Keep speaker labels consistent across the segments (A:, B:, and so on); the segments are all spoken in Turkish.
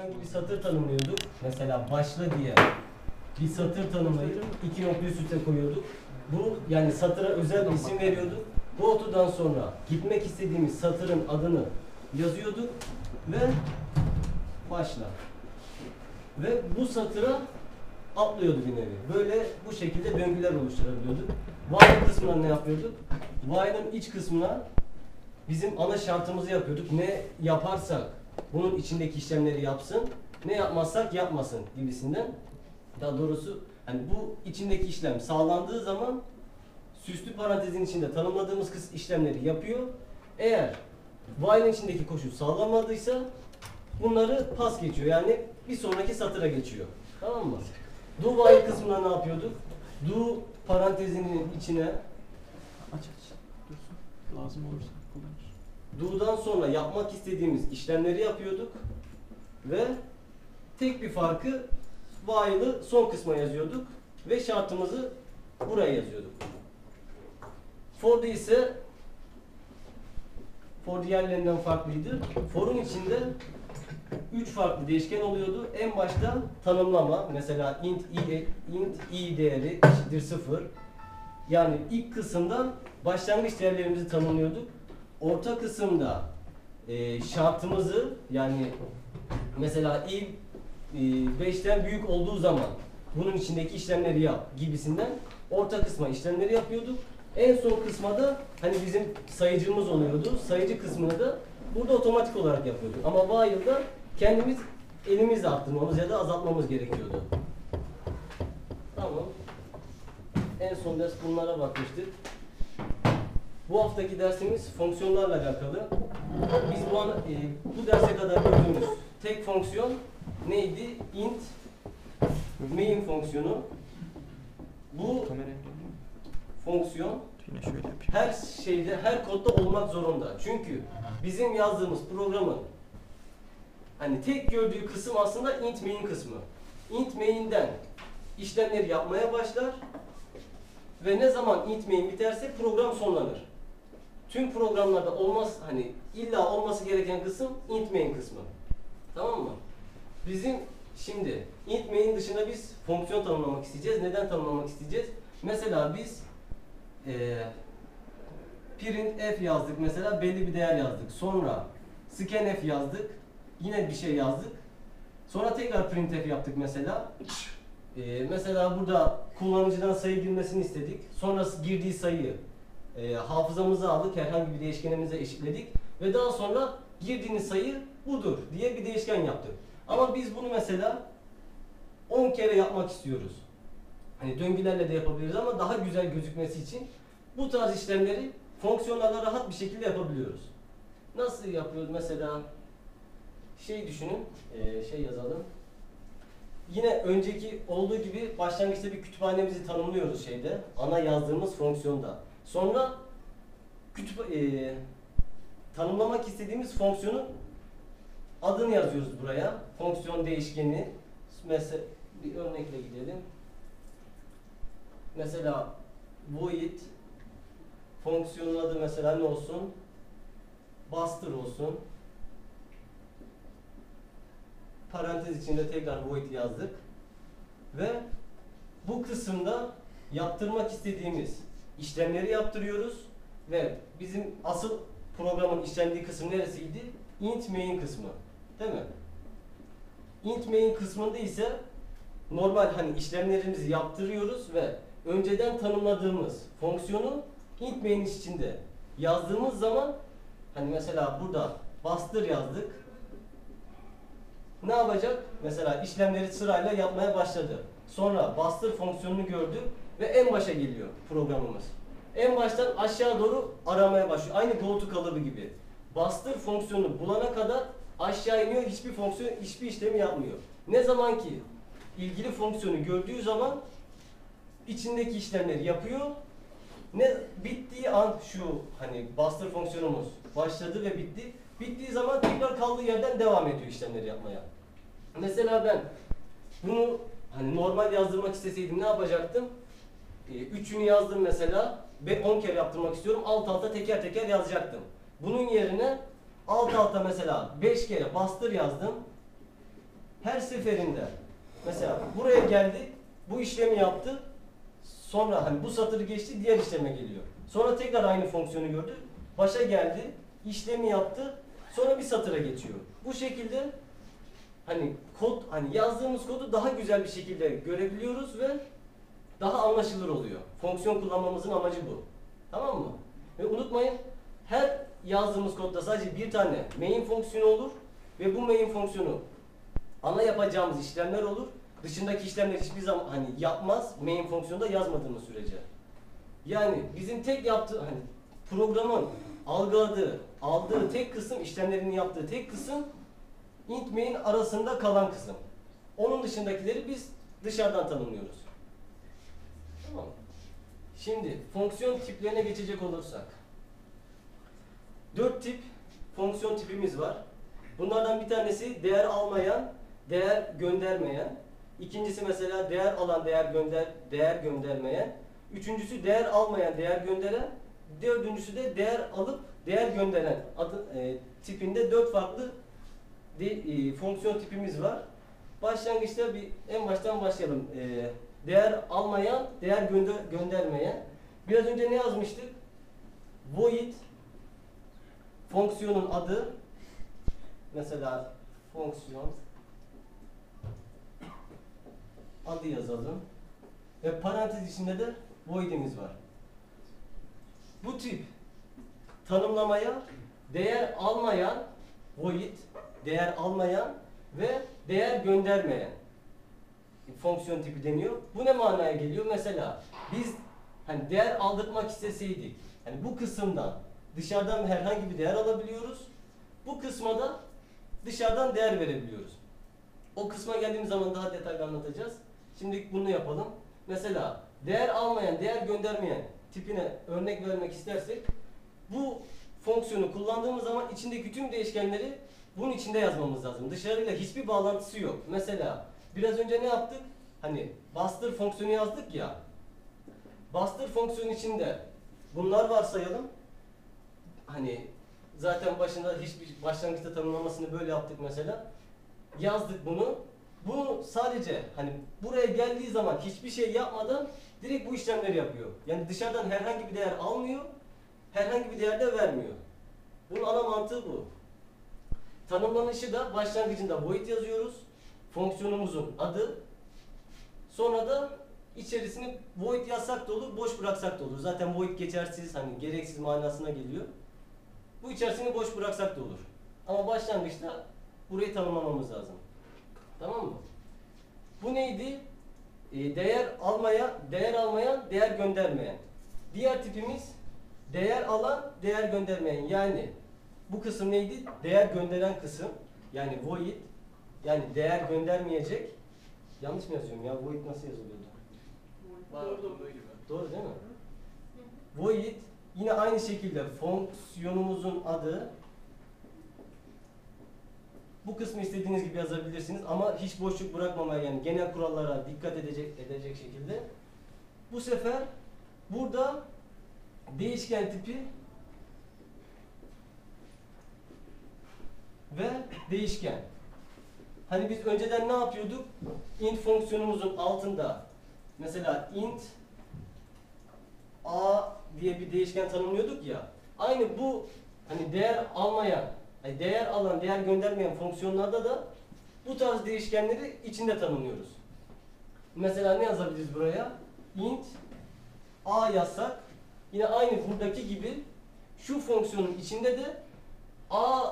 A: herhangi bir satır tanımlıyorduk. Mesela başla diye bir satır tanımlayıp iki nokta üst üste koyuyorduk. Bu yani satıra özel bir isim veriyorduk. Bu otodan sonra gitmek istediğimiz satırın adını yazıyorduk ve başla. Ve bu satıra atlıyordu bir nevi. Böyle bu şekilde döngüler oluşturabiliyorduk. While kısmına ne yapıyorduk? While'ın iç kısmına bizim ana şartımızı yapıyorduk. Ne yaparsak bunun içindeki işlemleri yapsın, ne yapmazsak yapmasın gibisinden. Daha doğrusu hani bu içindeki işlem sağlandığı zaman süslü parantezin içinde tanımladığımız işlemleri yapıyor. Eğer while'in içindeki koşul sağlanmadıysa bunları pas geçiyor. Yani bir sonraki satıra geçiyor. Tamam mı? Do while kısmında ne yapıyorduk? Do parantezinin içine
B: Aç. Dursun. Lazım olursa kullanır.
A: do'dan sonra yapmak istediğimiz işlemleri yapıyorduk ve tek bir farkı while'ı son kısma yazıyorduk ve şartımızı buraya yazıyorduk. For'da ise for diğerlerinden farklıydı. For'un içinde 3 farklı değişken oluyordu. En başta tanımlama, mesela int i değeri eşittir 0. Yani ilk kısımda başlangıç değerlerimizi tanımlıyorduk. Orta kısımda şartımızı, yani mesela i 5'ten büyük olduğu zaman bunun içindeki işlemleri yap gibisinden orta kısma işlemleri yapıyorduk. En son kısma da hani bizim sayıcımız oluyordu. Sayıcı kısmını da burada otomatik olarak yapıyorduk. Ama while'da kendimiz elimizle arttırmamız ya da azaltmamız gerekiyordu. Tamam. En son ders bunlara bakmıştık. Bu haftaki dersimiz fonksiyonlarla alakalı. Biz bu derse kadar gördüğümüz tek fonksiyon neydi? Int main fonksiyonu. Bu fonksiyon
B: Yine şöyle yapayım.
A: her şeyde, her kodda olmak zorunda. Çünkü bizim yazdığımız programın hani tek gördüğü kısım aslında int main kısmı. Int main'den işlemleri yapmaya başlar ve ne zaman int main biterse program sonlanır. Tüm programlarda olmaz, hani illa olması gereken kısım int main kısmı. Tamam mı? Bizim şimdi int main dışında biz fonksiyon tanımlamak isteyeceğiz. Neden tanımlamak isteyeceğiz? Mesela biz print f yazdık, mesela belli bir değer yazdık. Sonra scanf yazdık. Yine bir şey yazdık. Sonra tekrar printf yaptık mesela. Mesela burada kullanıcıdan sayı girmesini istedik. Sonra girdiği sayıyı hafızamıza aldık, herhangi bir değişkenimize eşitledik ve daha sonra girdiğiniz sayı budur diye bir değişken yaptık. Ama biz bunu mesela 10 kere yapmak istiyoruz. Hani döngülerle de yapabiliriz ama daha güzel gözükmesi için bu tarz işlemleri fonksiyonlarla rahat bir şekilde yapabiliyoruz. Nasıl yapıyoruz? Mesela şey düşünün, şey yazalım. Yine önceki olduğu gibi başlangıçta bir kütüphanemizi tanımlıyoruz şeyde, ana yazdığımız fonksiyonda. Sonra tanımlamak istediğimiz fonksiyonun adını yazıyoruz buraya. Fonksiyon değişkeni. Mesela bir örnekle gidelim. Mesela void fonksiyonun adı mesela ne olsun? Bastır olsun. Parantez içinde tekrar void yazdık. Ve bu kısımda yaptırmak istediğimiz işlemleri yaptırıyoruz ve bizim asıl programın işlendiği kısım neresiydi? Int main kısmı. Değil mi? Int main kısmında ise normal hani işlemlerimizi yaptırıyoruz ve önceden tanımladığımız fonksiyonu int main içinde yazdığımız zaman hani mesela burada bastır yazdık. Ne yapacak? Mesela işlemleri sırayla yapmaya başladı. Sonra bastır fonksiyonunu gördü ve en başa geliyor programımız. En baştan aşağı doğru aramaya başlıyor. Aynı goto kalıbı gibi. Bastır fonksiyonu bulana kadar aşağı iniyor, hiçbir işlemi yapmıyor. Ne zaman ki ilgili fonksiyonu gördüğü zaman içindeki işlemleri yapıyor. Ne bittiği an şu hani bastır fonksiyonumuz başladı ve bitti. Bittiği zaman tekrar kaldığı yerden devam ediyor işlemleri yapmaya. Mesela ben bunu hani normal yazdırmak isteseydim ne yapacaktım? Üçünü yazdım mesela ve 10 kere yaptırmak istiyorum. Alt alta teker teker yazacaktım. Bunun yerine alt alta mesela 5 kere bastır yazdım. her seferinde mesela buraya geldi, bu işlemi yaptı, sonra hani bu satırı geçti, diğer işleme geliyor. Sonra tekrar aynı fonksiyonu gördü, başa geldi, işlemi yaptı, sonra bir satıra geçiyor. Bu şekilde hani kod, hani yazdığımız kodu daha güzel bir şekilde görebiliyoruz ve daha anlaşılır oluyor. Fonksiyon kullanmamızın amacı bu. Tamam mı? Ve unutmayın, her yazdığımız kodda sadece bir tane main fonksiyonu olur ve bu main fonksiyonu ana yapacağımız işlemler olur. Dışındaki işlemler hiçbir zaman hani yapmaz main fonksiyonda yazmadığımız sürece. Yani bizim tek yaptığı hani programın aldığı tek kısım, işlemlerini yaptığı tek kısım int main arasında kalan kısım. Onun dışındakileri biz dışarıdan tanımlıyoruz. Tamam. Şimdi fonksiyon tiplerine geçecek olursak. 4 tip fonksiyon tipimiz var. Bunlardan bir tanesi değer almayan, değer göndermeyen. İkincisi mesela değer alan, değer göndermeyen. Üçüncüsü değer almayan, değer gönderen. Dördüncüsü de değer alıp değer gönderen tipinde 4 farklı fonksiyon tipimiz var. Başlangıçta en baştan başlayalım. Değer almayan, değer göndermeyen. Biraz önce ne yazmıştık? Void fonksiyonun adı, mesela fonksiyon adı yazalım ve parantez içinde de void'imiz var. Bu tip tanımlamaya değer almayan void, değer almayan ve değer göndermeyen fonksiyon tipi deniyor. Bu ne manaya geliyor? Mesela biz hani değer aldırmak isteseydik, hani bu kısımdan dışarıdan herhangi bir değer alabiliyoruz. Bu kısma da dışarıdan değer verebiliyoruz. O kısma geldiğimiz zaman daha detaylı anlatacağız. Şimdi bunu yapalım. Mesela değer almayan, değer göndermeyen tipine örnek vermek istersek, bu fonksiyonu kullandığımız zaman içindeki tüm değişkenleri bunun içinde yazmamız lazım. Dışarıyla hiçbir bağlantısı yok. Mesela biraz önce ne yaptık? Hani bastır fonksiyonu yazdık ya. Bastır fonksiyonu içinde bunlar varsayalım. Hani zaten başlangıçta tanımlamasını böyle yaptık mesela. Yazdık bunu. Bu sadece hani buraya geldiği zaman hiçbir şey yapmadan direkt bu işlemleri yapıyor. Yani dışarıdan herhangi bir değer almıyor, herhangi bir değer de vermiyor. Bunun ana mantığı bu. Tanımlanışı da başlangıcında void yazıyoruz. Fonksiyonumuzun adı. Sonra da içerisini void yazsak da olur, boş bıraksak da olur. Zaten void geçersiz, hani gereksiz manasına geliyor. Bu içerisini boş bıraksak da olur. Ama başlangıçta burayı tanımlamamız lazım. Tamam mı? Bu neydi? Değer almayan, değer göndermeyen. Diğer tipimiz değer alan, değer göndermeyen. Yani bu kısım neydi? Değer gönderen kısım. Yani void. Yani değer göndermeyecek. Yanlış mı yazıyorum ya? Void nasıl yazılıyordu?
B: Doğru.
A: Doğru değil mi? Void yine aynı şekilde fonksiyonumuzun adı. Bu kısmı istediğiniz gibi yazabilirsiniz ama hiç boşluk bırakmamaya, yani genel kurallara dikkat edecek şekilde. Bu sefer burada değişken tipi ve değişken. Hani biz önceden ne yapıyorduk? Int fonksiyonumuzun altında mesela int a diye bir değişken tanımlıyorduk ya. Aynı bu hani değer almayan, yani değer alan, değer göndermeyen fonksiyonlarda da bu tarz değişkenleri içinde tanımlıyoruz. Mesela ne yazabiliriz buraya? Int a yazsak yine aynı buradaki gibi şu fonksiyonun içinde de a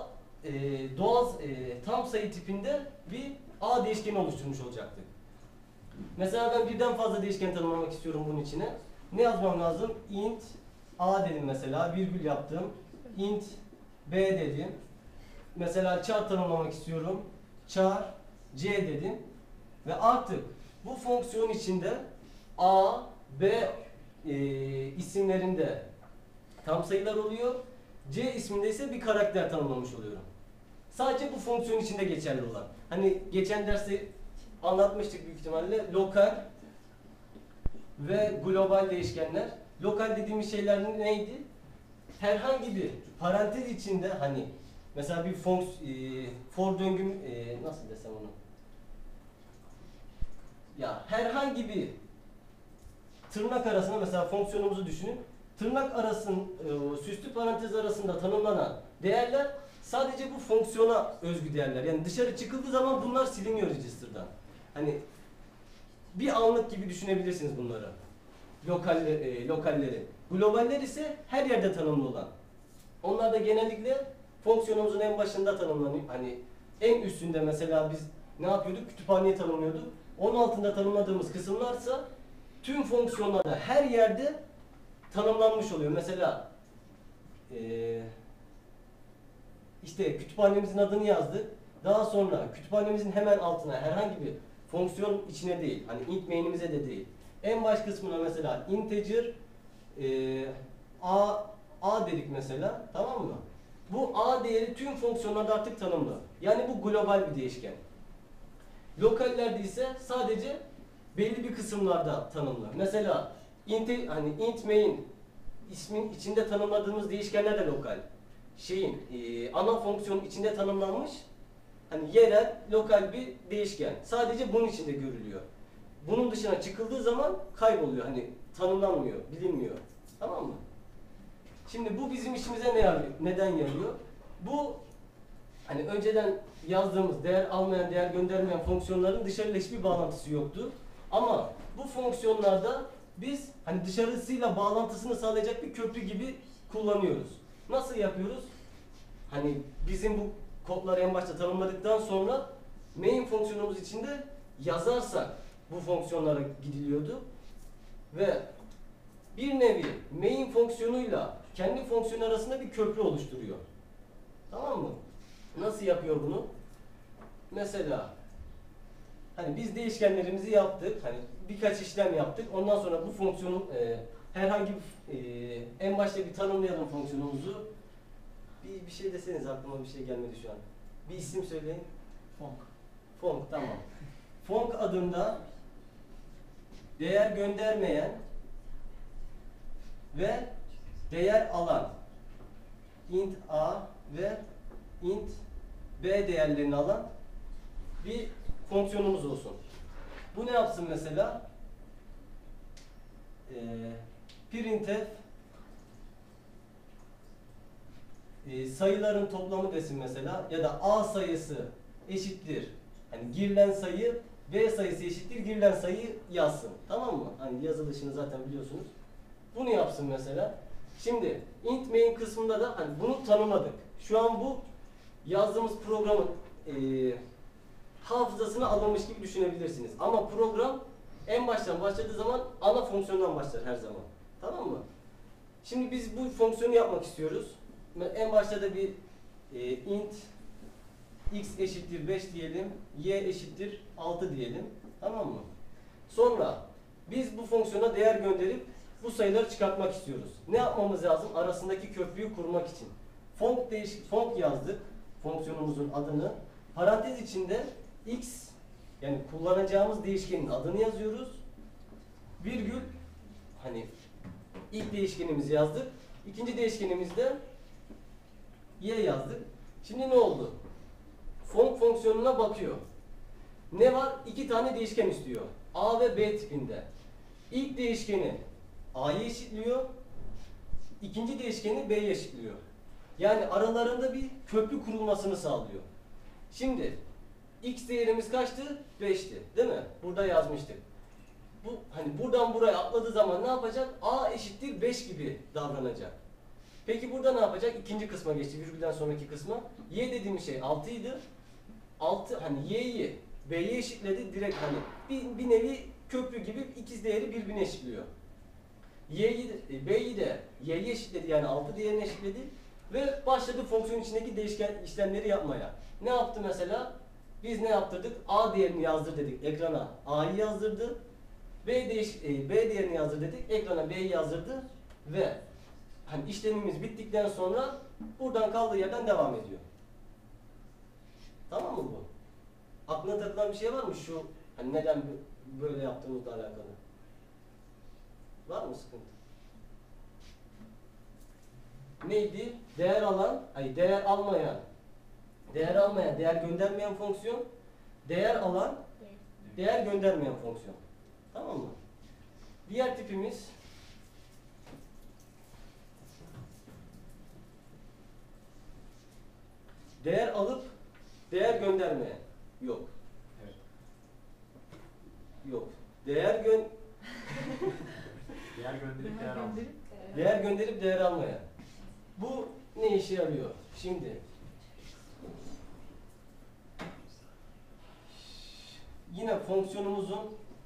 A: tam sayı tipinde bir a değişkeni oluşturmuş olacaktık. Mesela ben birden fazla değişken tanımlamak istiyorum bunun içine. Ne yazmam lazım? Int a dedim mesela, virgül yaptım. Int b dedim. Mesela char tanımlamak istiyorum. Char c dedim. Ve artık bu fonksiyon içinde a, b isimlerinde tam sayılar oluyor. C isminde ise bir karakter tanımlamış oluyorum. Sadece bu fonksiyon içinde geçerli olan. Hani geçen derste anlatmıştık büyük ihtimalle. Lokal ve global değişkenler. Lokal dediğimiz şeyler neydi? Herhangi bir parantez içinde, hani mesela bir for döngüm nasıl desem onu? ya herhangi bir tırnak arasında mesela fonksiyonumuzu düşünün. Tırnak süslü parantez arasında tanımlanan değerler sadece bu fonksiyona özgü değerler. Yani dışarı çıkıldığı zaman bunlar siliniyor register'dan. Hani bir anlık gibi düşünebilirsiniz bunları. Lokalleri. Globaller ise her yerde tanımlı olan. Onlar da genellikle fonksiyonumuzun en başında tanımlanıyor. Hani en üstünde mesela biz ne yapıyorduk? Kütüphaneyi tanımlıyorduk. Onun altında tanımladığımız kısımlarsa tüm fonksiyonlarda her yerde tanımlanmış oluyor. Mesela işte kütüphanemizin adını yazdık. Daha sonra kütüphanemizin hemen altına herhangi bir fonksiyon içine değil, hani int main'imize de değil. En baş kısmına mesela integer a dedik mesela, tamam mı? Bu a değeri tüm fonksiyonlarda artık tanımlı. Yani bu global bir değişken. Lokallerde ise sadece belli bir kısımlarda tanımlı. Mesela int main ismin içinde tanımladığımız değişkenler de lokal. Ana fonksiyonun içinde tanımlanmış hani yerel, lokal bir değişken. Sadece bunun içinde görülüyor. Bunun dışına çıkıldığı zaman kayboluyor. Hani tanımlanmıyor, bilinmiyor. Tamam mı? Şimdi bu bizim işimize neden yarıyor? Bu hani önceden yazdığımız değer almayan, değer göndermeyen fonksiyonların dışarıyla hiçbir bağlantısı yoktu. Ama bu fonksiyonlarda biz hani dışarısıyla bağlantısını sağlayacak bir köprü gibi kullanıyoruz. Nasıl yapıyoruz? Hani bizim bu kodları en başta tanımladıktan sonra main fonksiyonumuz içinde yazarsak bu fonksiyonlara gidiliyordu. Ve bir nevi main fonksiyonuyla kendi fonksiyonu arasında bir köprü oluşturuyor. Tamam mı? Nasıl yapıyor bunu? Mesela hani biz değişkenlerimizi yaptık. Hani birkaç işlem yaptık. Ondan sonra bu fonksiyonun herhangi bir en başta bir tanımlayalım fonksiyonumuzu. Bir şey deseniz, aklıma bir şey gelmedi şu an. Bir isim söyleyin. Fonk, tamam. Fonk adında değer göndermeyen ve değer alan int a ve int b değerlerini alan bir fonksiyonumuz olsun. Bu ne yapsın mesela? Printf sayıların toplamı desin mesela, ya da a sayısı eşittir hani girilen sayı, b sayısı eşittir girilen sayı yazsın. Tamam mı? Hani yazılışını zaten biliyorsunuz. Bunu yapsın mesela. Şimdi int main kısmında da hani bunu tanımladık. Şu an bu yazdığımız programın hafızasına alınmış gibi düşünebilirsiniz. Ama program en baştan başladığı zaman ana fonksiyondan başlar her zaman. Tamam mı? Şimdi biz bu fonksiyonu yapmak istiyoruz. En başta da bir int x eşittir 5 diyelim, y eşittir 6 diyelim. Tamam mı? Sonra biz bu fonksiyona değer gönderip bu sayıları çıkartmak istiyoruz. Ne yapmamız lazım? Arasındaki köprüyü kurmak için. Fonk yazdık, fonksiyonumuzun adını. Parantez içinde x, yani kullanacağımız değişkenin adını yazıyoruz. Virgül, hani ilk değişkenimizi yazdık. İkinci değişkenimizde y yazdık. Şimdi ne oldu? Fonk fonksiyonuna bakıyor. Ne var? İki tane değişken istiyor. A ve B tipinde. İlk değişkeni A'ya eşitliyor. İkinci değişkeni B'ye eşitliyor. Yani aralarında bir köprü kurulmasını sağlıyor. Şimdi x değerimiz kaçtı? 5'ti. Değil mi? Burada yazmıştık. Bu hani buradan buraya atladığı zaman ne yapacak? A eşittir 5 gibi davranacak. Peki burada ne yapacak? İkinci kısma geçti. Virgülden sonraki kısma. Y dediğimiz şey 6 idi. 6 hani y'yi b'ye eşitledi. Direkt hani bir nevi köprü gibi ikiz değeri birbirine eşitliyor. B'yi de y'ye eşitledi, yani 6 değerini eşitledi ve başladı fonksiyon içindeki değişken işlemleri yapmaya. Ne yaptı mesela? Biz ne yaptırdık? A değerini yazdır dedik. Ekrana A'yı yazdırdı. B değerini yazdır dedik. Ekrana B'yi yazdırdı ve hani işlemimiz bittikten sonra buradan kaldığı yerden devam ediyor. Tamam mı bu? Aklına takılan bir şey var mı şu hani neden böyle yaptığımızla alakalı? Var mı sıkıntı? Neydi? Değer almayan, değer göndermeyen fonksiyon, değer alan, Değer göndermeyen fonksiyon. Tamam mı? Diğer tipimiz değer alıp değer göndermeyen. Yok.
C: Evet.
A: Yok. Değer
C: Değer gönderip değer almak.
A: değer gönderip değer almayan. Bu ne işe yarıyor? Şimdi yine fonksiyonumuzun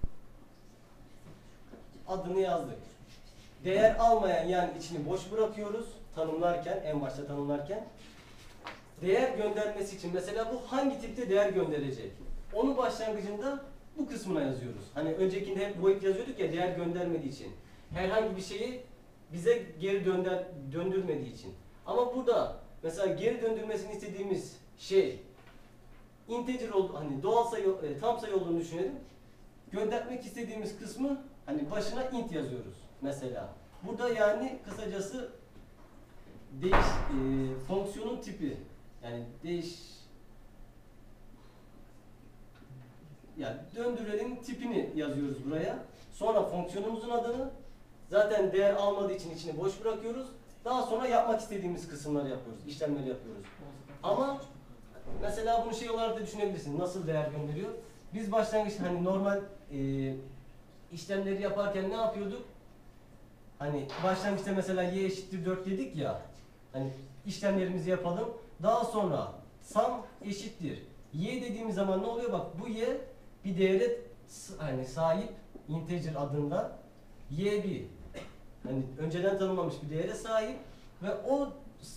A: adını yazdık. Değer almayan yani içini boş bırakıyoruz tanımlarken, en başta tanımlarken. Değer göndermesi için mesela bu hangi tipte değer gönderecek? Onu başlangıcında bu kısmına yazıyoruz. Hani öncekinde hep void yazıyorduk ya değer göndermediği için. Herhangi bir şeyi bize geri döndürmediği için. Ama burada mesela geri döndürmesini istediğimiz şey integer hani doğal sayı, tam sayı olduğunu düşünelim. Göndermek istediğimiz kısmı hani başına int yazıyoruz mesela. Burada yani kısacası fonksiyonun tipi yani yani döndürenin tipini yazıyoruz buraya. Sonra fonksiyonumuzun adını zaten değer almadığı için içini boş bırakıyoruz. Daha sonra yapmak istediğimiz kısımları yapıyoruz, işlemleri yapıyoruz. Ama mesela bunu şey olarak da düşünebilirsiniz. Nasıl değer gönderiyor? Biz başlangıçta hani normal işlemleri yaparken ne yapıyorduk? Hani başlangıçta mesela y eşittir 4 dedik ya. Hani işlemlerimizi yapalım. Daha sonra sum eşittir y dediğimiz zaman ne oluyor? Bak bu y bir değere hani sahip integer adında y1 hani önceden tanımlamış bir değere sahip ve o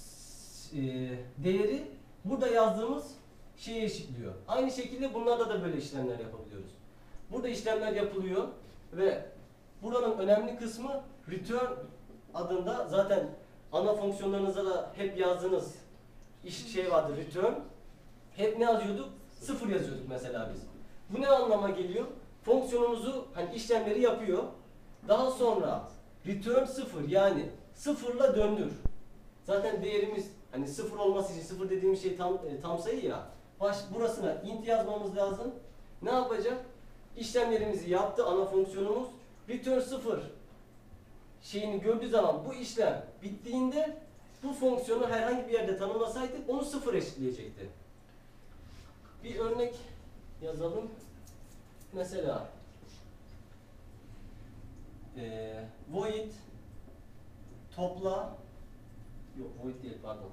A: değeri burada yazdığımız şeye eşitliyor. Aynı şekilde bunlarda da böyle işlemler yapabiliyoruz. Burada işlemler yapılıyor ve buranın önemli kısmı return adında zaten ana fonksiyonlarınızda da hep yazdığınız şey vardı return. Hep ne yazıyorduk? 0 yazıyorduk mesela biz. Bu ne anlama geliyor? Fonksiyonumuzu hani işlemleri yapıyor. Daha sonra return 0 yani 0'la döndür. Zaten değerimiz hani 0 olması için 0 dediğimiz şey tam sayı ya. Burasına int yazmamız lazım. Ne yapacak? İşlemlerimizi yaptı ana fonksiyonumuz. Return 0 şeyini gördüğü zaman bu işlem bittiğinde bu fonksiyonu herhangi bir yerde tanımlasaydık onu 0 eşitleyecekti. Bir örnek yazalım. Mesela void topla void değil pardon.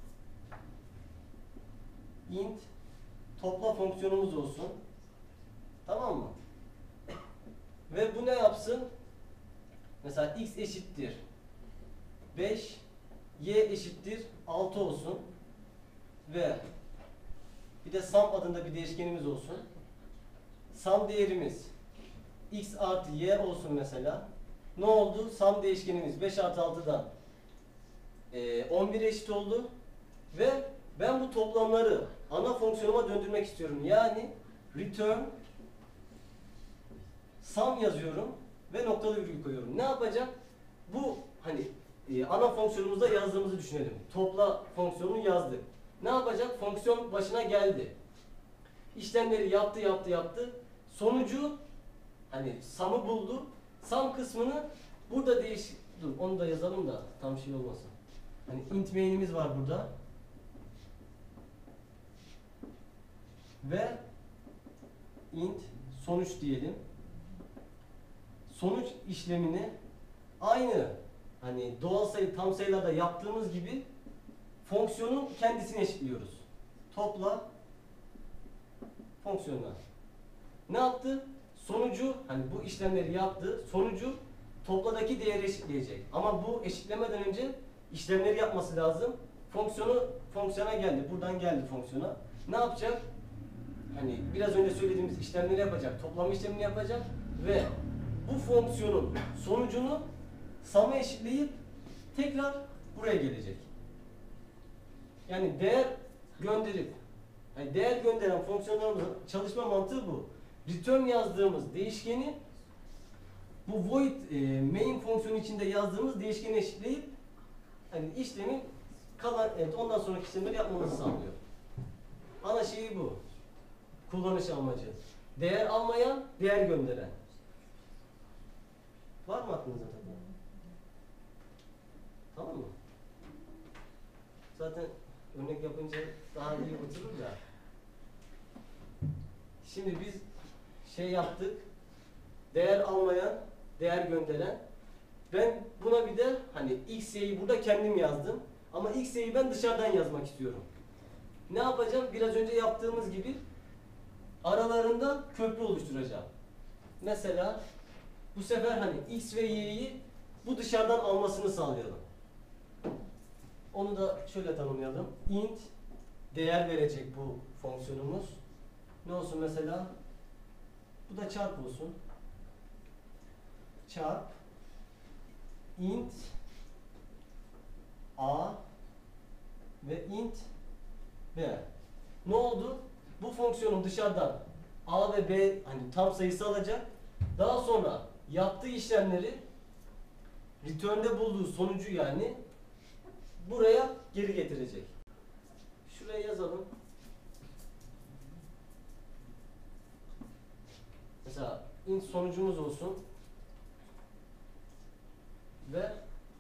A: Int topla fonksiyonumuz olsun. Tamam mı? Ve bu ne yapsın? Mesela x eşittir 5, y eşittir 6 olsun. Ve bir de sum adında bir değişkenimiz olsun. Sum değerimiz x artı y olsun mesela. Ne oldu? Sum değişkenimiz 5 artı 6'dan 11 eşit oldu. Ve ben bu toplamları ana fonksiyonuma döndürmek istiyorum. Yani return sum yazıyorum ve noktalı virgül koyuyorum. Ne yapacak? Bu hani ana fonksiyonumuzda yazdığımızı düşünelim. Topla fonksiyonunu yazdık. Ne yapacak? Fonksiyon başına geldi. İşlemleri yaptı. Sonucu hani sum'ı buldu. Sum kısmını burada dur onu da yazalım da tam şey olmasın. Hani int main'imiz var burada. Ve int sonuç diyelim. Sonuç işlemini aynı hani doğal sayı tam sayılarda yaptığımız gibi fonksiyonun kendisini eşitliyoruz. Topla fonksiyonlar. Ne yaptı? Sonucu hani bu işlemleri yaptı. Sonucu topladaki değeri eşitleyecek. Ama bu eşitlemeden önce işlemleri yapması lazım. Fonksiyona geldi. Buradan geldi fonksiyona. Ne yapacak? Hani biraz önce söylediğimiz işlemleri yapacak. Toplama işlemini yapacak ve bu fonksiyonun sonucunu sum'a eşitleyip tekrar buraya gelecek. Yani değer gönderip yani değer gönderen fonksiyonlarımızın çalışma mantığı bu. Return yazdığımız değişkeni bu void main fonksiyonu içinde yazdığımız değişkeni eşitleyip hani işlemin kalan ondan sonraki işlemleri yapmamızı sağlıyor. Ana şeyi bu. Kullanış amacı. değer almayan, değer gönderen. Var mı aklınıza takılan? Tamam mı? Zaten örnek yapınca daha iyi oturur da. Şimdi biz şey yaptık. Değer almayan, değer gönderen. Ben buna bir de hani x, y'yi burada kendim yazdım. Ama x, y'yi ben dışarıdan yazmak istiyorum. Ne yapacağım? Biraz önce yaptığımız gibi aralarında köprü oluşturacağım. Mesela bu sefer hani x ve y'yi bu dışarıdan almasını sağlayalım. Onu da şöyle tanımlayalım. Int değer verecek bu fonksiyonumuz. Ne olsun mesela? Bu da çarp olsun. Çarp int a ve int b. Ne oldu? Bu fonksiyonun dışarıdan a ve b hani tam sayısı alacak. Daha sonra yaptığı işlemleri return'de bulduğu sonucu yani buraya geri getirecek. Şuraya yazalım. Mesela int sonucumuz olsun. Ve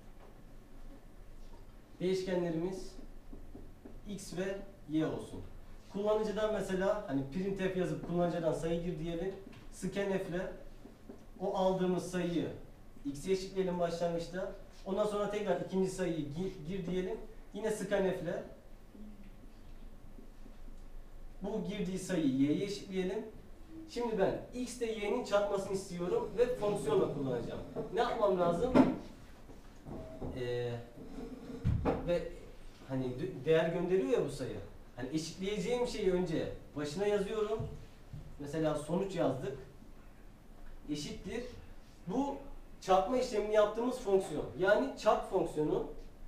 A: değişkenlerimiz x ve y olsun. Kullanıcıdan mesela hani printf yazıp kullanıcıdan sayı gir diyelim. Scanf ile o aldığımız sayıyı x'e eşitleyelim başlangıçta. Ondan sonra tekrar ikinci sayıyı gir diyelim. Yine scanf ile bu girdiği sayıyı y'ye eşitleyelim. Şimdi ben x ile y'nin çarpmasını istiyorum ve fonksiyonla kullanacağım. Ne yapmam lazım? Ve hani değer gönderiyor ya bu sayı. Hani eşitleyeceğim şeyi önce başına yazıyorum. Mesela sonuç yazdık. Eşittir. Bu çarpma işlemini yaptığımız fonksiyon. Yani çarp fonksiyonu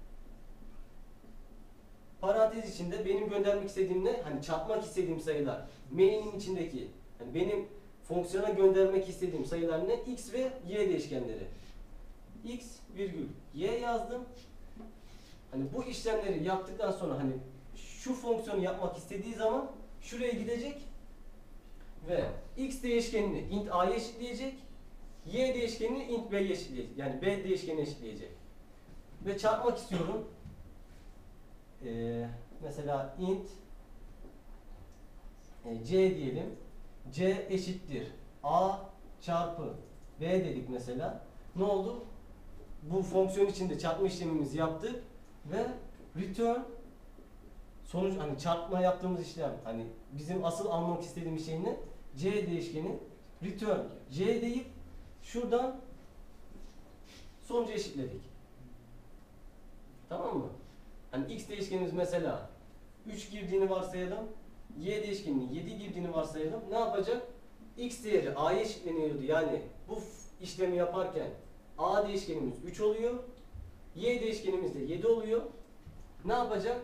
A: parantez içinde benim göndermek istediğim ne? Hani çarpmak istediğim sayılar. Main'in içindeki hani benim fonksiyona göndermek istediğim sayılar ne? X ve y değişkenleri. X virgül y yazdım. Hani bu işlemleri yaptıktan sonra hani şu fonksiyonu yapmak istediği zaman şuraya gidecek ve x değişkenini int a'ya eşitleyecek, y değişkenini int b'ye eşitleyecek. Yani b değişkenine eşitleyecek. Ve çarpmak istiyorum. Mesela int c diyelim. C eşittir a çarpı b dedik mesela. Ne oldu? Bu fonksiyon içinde çarpma işlemimizi yaptık ve return sonuç hani çarpma yaptığımız işlem hani bizim asıl almak istediğimiz şey ne? C değişkeni return c deyip şuradan sonucu eşitledik. Tamam mı? Hani x değişkenimiz mesela 3 girdiğini varsayalım. Y değişkeninin 7 girdiğini varsayalım. Ne yapacak? X değeri a'ya eşitleniyordu. Yani bu işlemi yaparken a değişkenimiz 3 oluyor. Y değişkenimiz de 7 oluyor. Ne yapacak?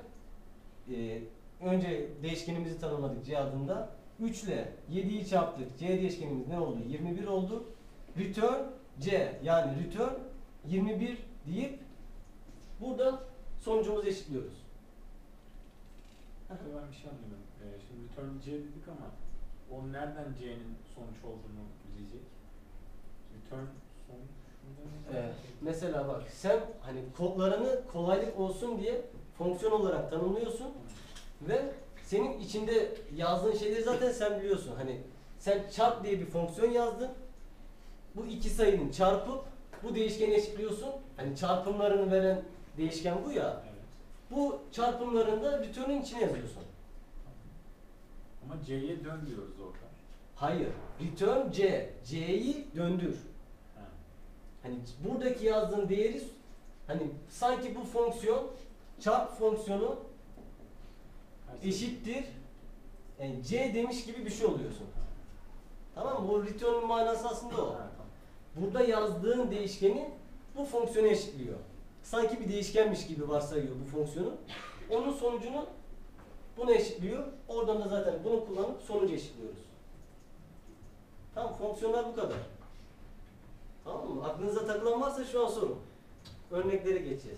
A: Önce değişkenimizi tanımladık C adında. 3 ile 7'yi çarptık. C değişkenimiz ne oldu? 21 oldu. Return C yani return 21 deyip burada sonucumuzu eşitliyoruz.
C: Ben bir şey anlamadım. Şimdi return C dedik ama o nereden C'nin sonuç olduğunu bilecek? Return sonuç.
A: Mesela bak sen hani kodlarını kolaylık olsun diye fonksiyon olarak tanımlıyorsun ve senin içinde yazdığın şeyleri zaten sen biliyorsun. Hani sen çarp diye bir fonksiyon yazdın. Bu iki sayının çarpıp bu değişkeni eşitliyorsun. Hani çarpımlarını veren değişken bu ya.
C: Evet.
A: Bu çarpımlarını da return'ün içine yazıyorsun.
C: Ama C'ye dön diyoruz orada.
A: Hayır. Return C. C'yi döndür.
C: Ha.
A: Hani buradaki yazdığın değeri hani sanki bu fonksiyon çarp fonksiyonu eşittir yani C demiş gibi bir şey oluyorsun. Tamam mı? O return'un manası aslında o.
C: Ha, tamam.
A: Burada yazdığın değişkeni bu fonksiyona eşitliyor. Sanki bir değişkenmiş gibi varsayıyor bu fonksiyonu. Onun sonucunu buna eşitliyor. Oradan da zaten bunu kullanıp sonucu eşitliyoruz. Tamam, fonksiyonlar bu kadar. Tamam mı? Aklınıza takılan varsa şu an sorun. Örneklere geçeceğiz.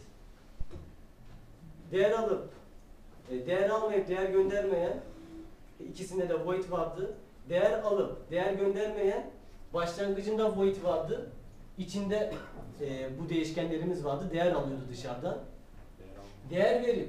A: Değer alıp, değer almayıp değer göndermeyen, ikisinde de void vardı. değer alıp değer göndermeyen başlangıcında void vardı. İçinde bu değişkenlerimiz vardı. Değer alıyordu dışarıdan.
C: Değer alma.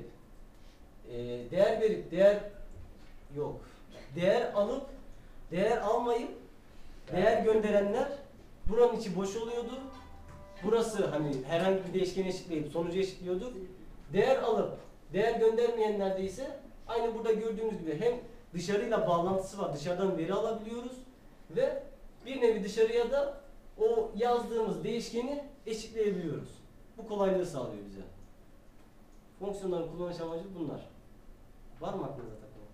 A: Değer alıp değer almayıp değer gönderenler buranın içi boş oluyordu. Burası hani herhangi bir değişkeni eşitleyip sonucu eşitliyordu. Değer alıp değer göndermeyenlerde ise aynı burada gördüğümüz gibi hem dışarıyla bağlantısı var. Dışarıdan veri alabiliyoruz ve bir nevi dışarıya da o yazdığımız değişkeni eşitleyebiliyoruz. Bu kolaylığı sağlıyor bize. Fonksiyonların kullanış amacı bunlar. Var mı aklınıza takılan?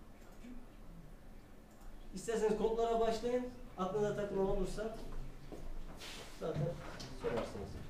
A: İsterseniz kodlara başlayın. Aklınıza takılan olursa zaten sorarsınız.